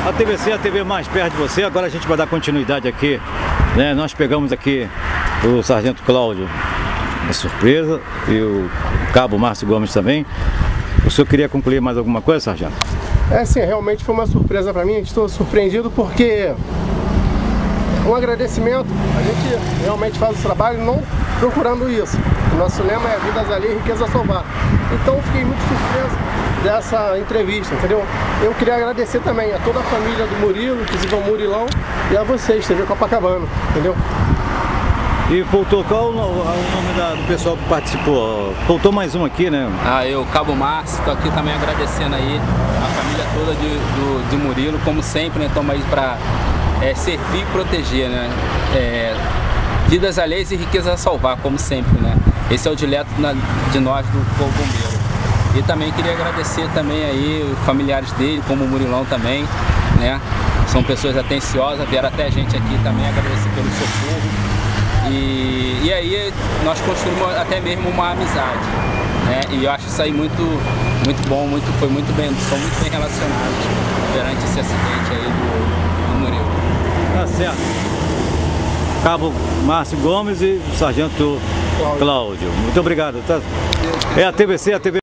A TVC é a TV mais perto de você. Agora a gente vai dar continuidade aqui, né? Nós pegamos aqui o Sargento Cláudio, uma surpresa, e o Cabo Márcio Gomes também. O senhor queria concluir mais alguma coisa, Sargento? Sim, realmente foi uma surpresa para mim. Estou surpreendido porque um agradecimento, a gente realmente faz o trabalho não procurando isso. O nosso lema é vidas alheias, riqueza a salvar. Então eu fiquei muito surpreso dessa entrevista, entendeu? Eu queria agradecer também a toda a família do Murilo, inclusive ao Murilão, e a vocês, TV Copacabana, entendeu? E faltou, qual o nome do pessoal que participou? Faltou mais um aqui, né? Eu, Cabo Márcio, estou aqui também agradecendo aí a família toda de Murilo, como sempre, né? Estamos aí para servir e proteger, né? Vidas alheias e riqueza a salvar, como sempre, né? Esse é o dileto de nós do Corpo Bombeiro. E também queria agradecer também aí os familiares dele, como o Murilão também, né? São pessoas atenciosas, vieram até a gente aqui também agradecer pelo socorro. E aí nós construímos até mesmo uma amizade, né? E eu acho isso aí muito bom, foi muito bem, são muito bem relacionados perante esse acidente aí do Murilo. Tá certo. Cabo Márcio Gomes e Sargento Cláudio. Muito obrigado. Tá? É a TVC, a TV